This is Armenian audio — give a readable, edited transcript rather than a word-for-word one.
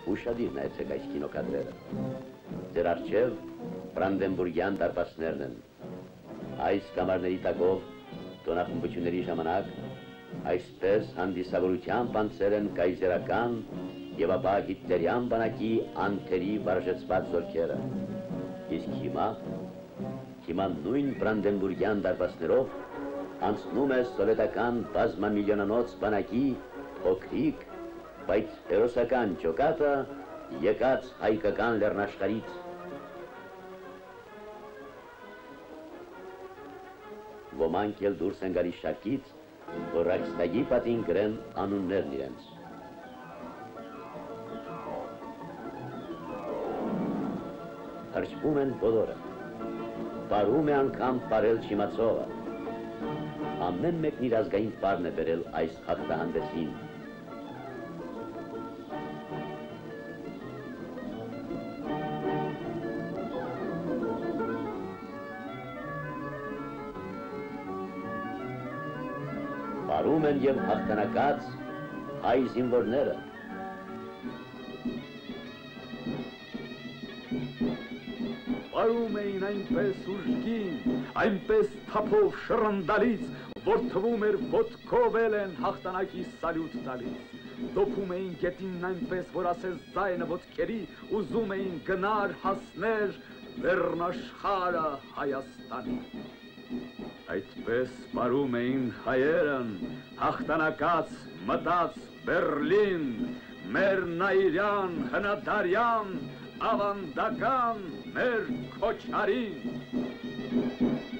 ուշադիր նայեցեք այս կինոկադրերը։ Ձեր առջև Բրանդենբուրգյան դարպասներն են։ Այս կամարների տակով տոնախմբությունների ժամանակ այսպես հանդիսավորությամբ անցել են կայզերական եւ ապա հիտլերյան բանակի անթերի վարժեցված զորքերը։ Իսկ հիմա նույն Բրանդենբուրգյան դարպասներով անցնում է սովետական բազմամիլիոնանոց բանակի փոքրիկ, բայց հերոսական ջոկատը եկած հայկական լեռնաշխարհից։ Ոմանք էլ դուրս են գալիս շարքից, որ Ռայքստագի պատին գրեն անուններն իրենց։ Հրճվում են բոլորը, պարում է անգամ պարել չիմացողը։ Ամեն մեկն իր ազգային պարն է բերել այս հաղթահանդեսին։ Պարում են և հաղթանակած հայ զինվորները։ Պարում էին այնպես ուժգին, այնպես թափով շռնդալից, որ թվում էր ոտքով էլ են հաղթանակի սալյուտ տալիս։ Դոփում էին գետինն այնպես, որ ասես ձայնը ոտքերի, ուզում էին գնար հասներ լեռնաշխարհը Հայաստանի։ Այդպես պարում էին հայերն, հաղթանակած մտած Բերլին, մեր Նայիրյան, հնադարյան, ավանդական մեր Քոչարին։